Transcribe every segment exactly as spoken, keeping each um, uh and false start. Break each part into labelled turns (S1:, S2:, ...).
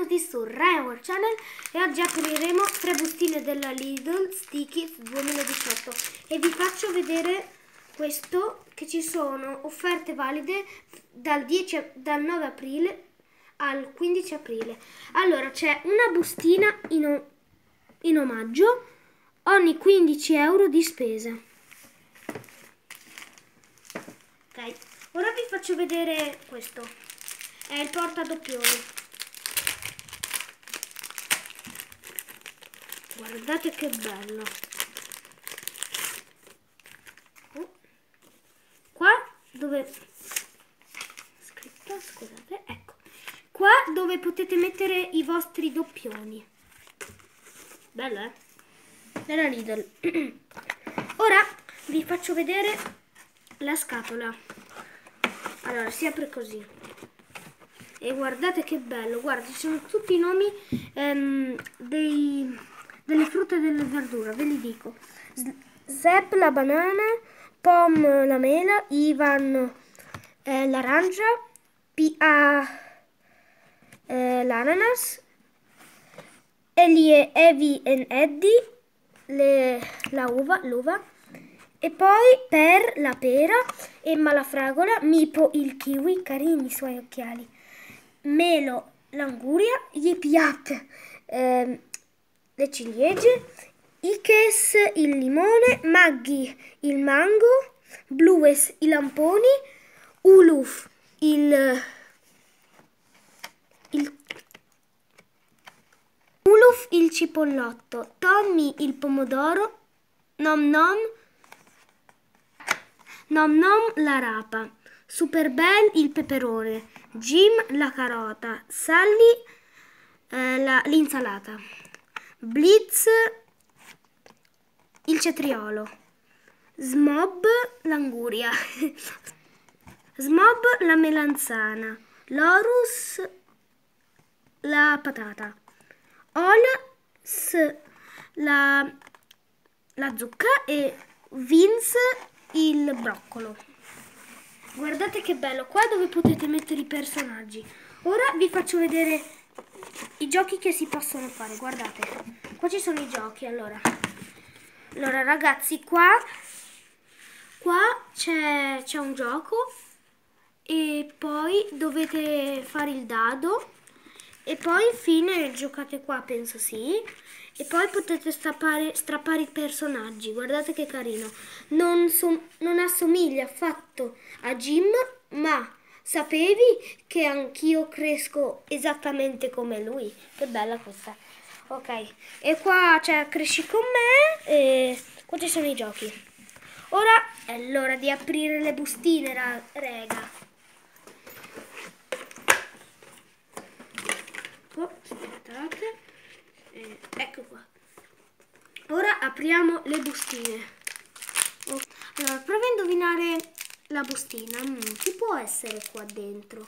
S1: benvenuti su Ryan Channel e oggi apriremo tre bustine della Lidl Sticky duemiladiciotto e vi faccio vedere questo, che ci sono offerte valide dal, dieci, dal nove aprile al quindici aprile. Allora c'è una bustina in, in omaggio ogni quindici euro di spesa. Ok, ora vi faccio vedere questo. È il portadoppioni. Guardate che bello. Oh. Qua dove scritto, scusate, ecco. Qua dove potete mettere i vostri doppioni. Bello, eh? Della Lidl. Ora vi faccio vedere la scatola. Allora, si apre così. E guardate che bello, guarda, ci sono tutti i nomi ehm, dei, delle frutte e delle verdure, ve li dico. Zep la banana, Pom la mela, Ivan eh, l'arancia, P A eh, l'ananas, Elie, Evi e Eddie, le, la uva, l'uva, e poi Per la pera, Emma la fragola, Mipo il kiwi, carini i suoi occhiali, Melo l'anguria, Yip Yap eh, le ciliegie, Ikes il limone, Maggi il mango, Blues i lamponi, Uluf il, il Uluf il cipollotto, Tommy il pomodoro, Nom Nom Nom Nom la rapa, Superbel il peperone, Jim la carota, Sally eh, l'insalata, Blitz il cetriolo, Smob l'anguria, Smob la melanzana, Lorus la patata, Ols la, la zucca e Vince il broccolo. Guardate che bello, qua dove potete mettere i personaggi. Ora vi faccio vedere i giochi che si possono fare, guardate. Qua ci sono i giochi, allora. Allora ragazzi, qua, qua c'è un gioco e poi dovete fare il dado e poi infine giocate qua, penso sì. E poi potete strappare, strappare i personaggi, guardate che carino. Non, so, non assomiglia affatto a Jim, ma sapevi che anch'io cresco esattamente come lui? Che bella questa. Ok, e qua c'è Cresci con me e qua ci sono i giochi. Ora è l'ora di aprire le bustine, ra, rega. Oh, aspettate. Eh, ecco qua. Ora apriamo le bustine. Oh. Allora, prova a indovinare la bustina. Mm, chi può essere qua dentro?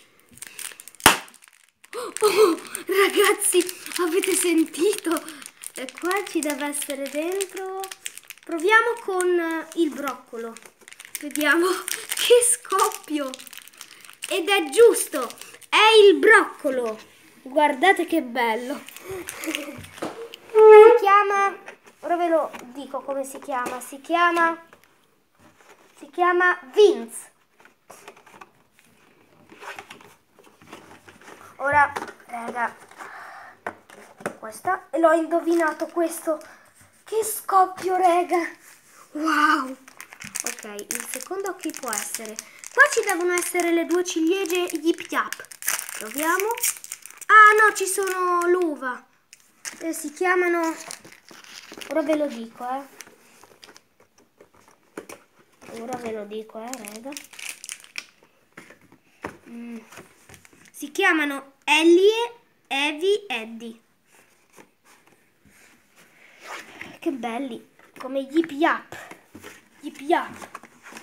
S1: Oh, oh, ragazzi, avete sentito? E qua ci deve essere dentro. Proviamo con il broccolo. Vediamo che scoppio. Ed è giusto, è il broccolo. Guardate che bello. Si chiama, ora ve lo dico come si chiama, si chiama, si chiama Vince. Ora, raga, questa, l'ho indovinato questo, che scoppio, raga, wow. Ok, il secondo chi può essere? Qua ci devono essere le due ciliegie Yip Yap, proviamo. Ah no, ci sono l'uva. Eh, si chiamano, ora ve lo dico, eh. Ora ve lo dico, eh, raga. Mm. Si chiamano Ellie, Evi, Eddie. Che belli, come Yip Yap. Yip Yap.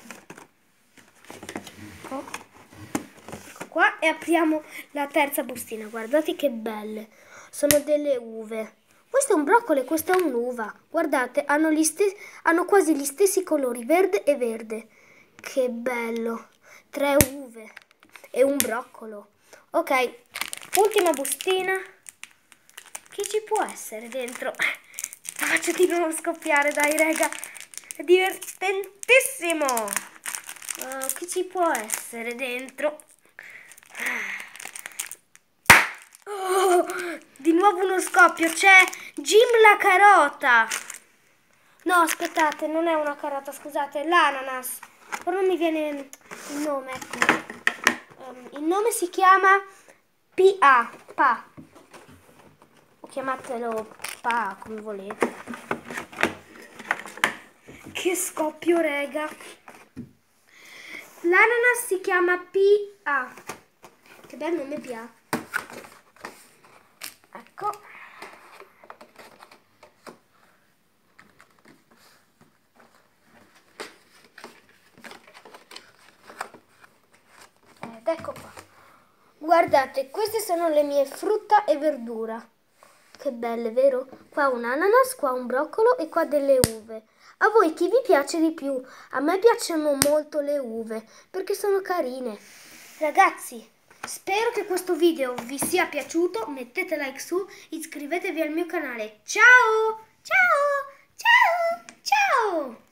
S1: Oh. Ecco qua e apriamo la terza bustina. Guardate che belle. Sono delle uve. Questo è un broccolo e questa è un'uva. Guardate, hanno, gli hanno quasi gli stessi colori, verde e verde. Che bello. Tre uve e un broccolo. Ok, ultima bustina. Chi ci può essere dentro? La faccio di nuovo scoppiare, dai raga. È divertentissimo. Oh, chi ci può essere dentro? Oh, di nuovo uno scoppio. C'è Jim la carota. No, aspettate, non è una carota, scusate, è l'ananas. Ora non mi viene il nome, ecco. Um, il nome si chiama P A, Pa. O chiamatelo Pa, come volete. Che scoppio, rega. L'ananas si chiama P A. Che bel nome P A. Ecco. Ed ecco qua. Guardate, queste sono le mie frutta e verdura. Che belle, vero? Qua un ananas, qua un broccolo e qua delle uve. A voi chi vi piace di più? A me piacciono molto le uve perché sono carine. Ragazzi, spero che questo video vi sia piaciuto. Mettete like su, iscrivetevi al mio canale. Ciao! Ciao! Ciao! Ciao!